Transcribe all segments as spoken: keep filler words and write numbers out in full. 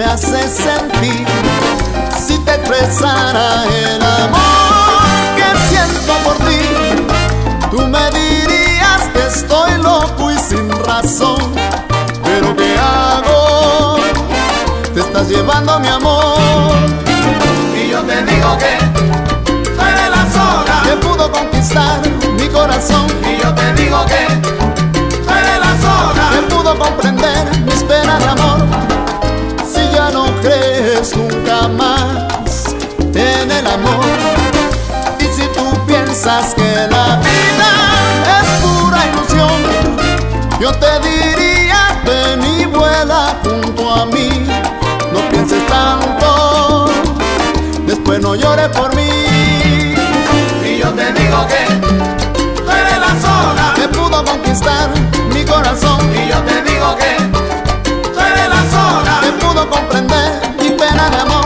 me hace sentir. Si te expresara el amor que siento por ti, tú me dirías que estoy loco y sin razón. Pero ¿qué hago? Te estás llevando mi amor. Y yo te digo que tú eres la sola que pudo conquistar mi corazón. Y yo te digo que tú eres la sola que pudo comprender mis penas de amor. Si ya no crees nunca más en el amor, y si tú piensas que la vida es pura ilusión, yo te diría ven y vuela junto a mí. No pienses tanto, después no llores por mí. Y yo te digo que tú eres la sola que pudo conquistar mi corazón. Y yo te digo que tú eres la sola que pudo comprender mi pena de amor.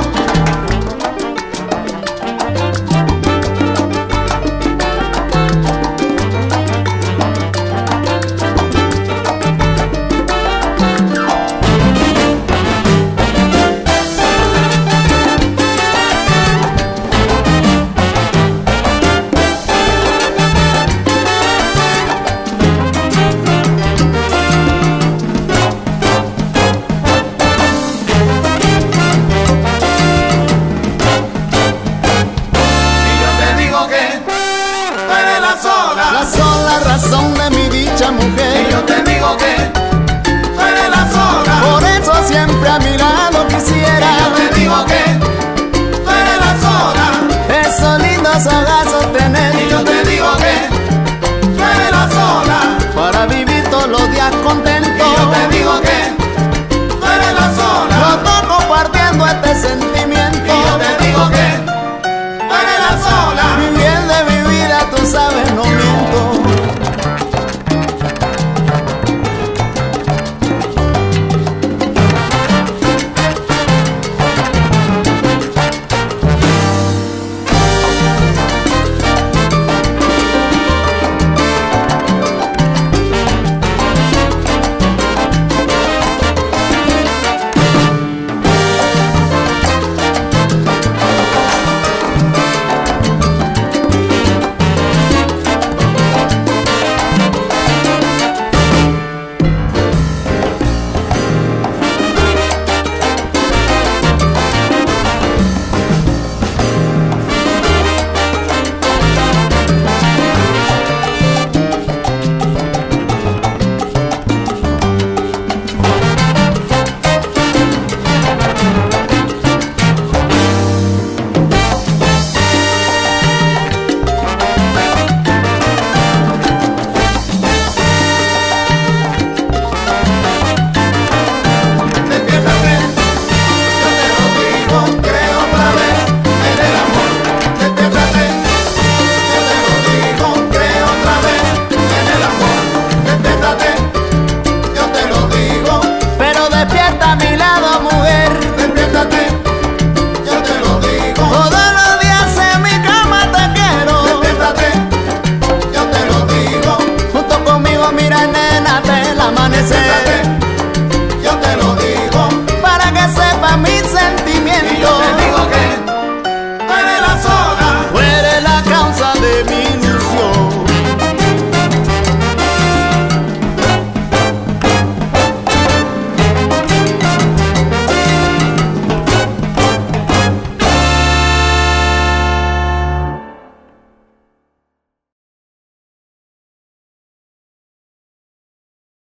La sola razón de mi dicha mujer. Y yo te digo que tú eres la sola. Por eso siempre a mi lado quisiera. Y yo te digo que tú eres la sola. Esos lindos abrazos tener. Y yo te digo que tú eres la sola. Para vivir todos los días contento. Y yo te digo que tú eres la sola. Los dos compartiendo este sentimiento. Y yo te digo que tú eres la sola. Mi bien de mi vida, tú sabes, no miento. Mira, nena, te